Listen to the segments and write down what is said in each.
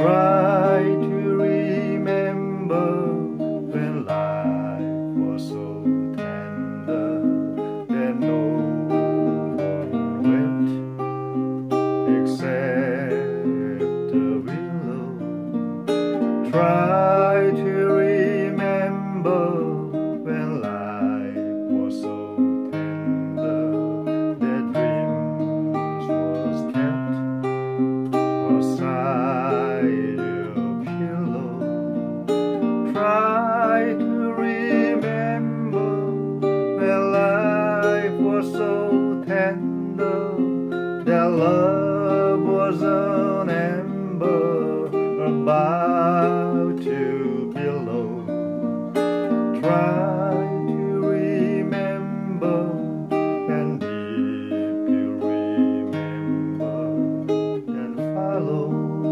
Try to remember when life was so tender that no one wept except the willow. Try to remember when life was so tender that dreams was kept beside your pillow. Try to remember when life was so tender that love was an ember about to billow. Try to remember, and if you remember, then follow.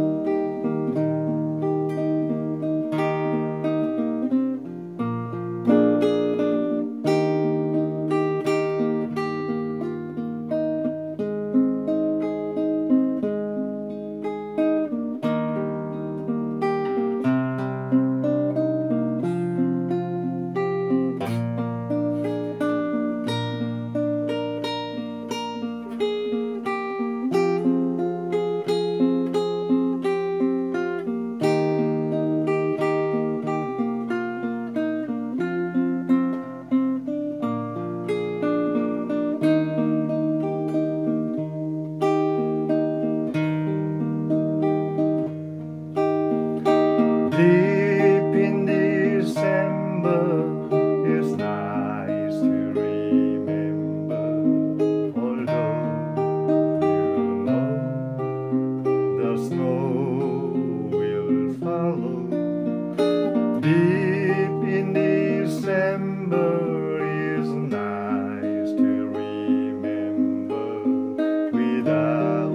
Deep in December, it's nice to remember, although you know the snow will follow. Deep in December, it's nice to remember, without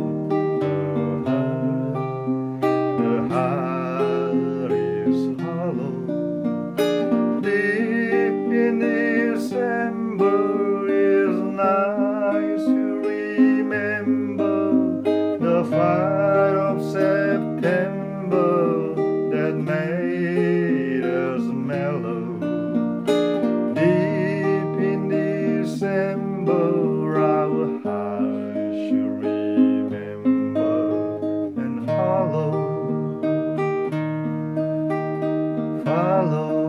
the heart is hollow. Deep in December is nice to remember, the fire of September that made us mellow. Deep in December our hearts should remember and hollow. Follow.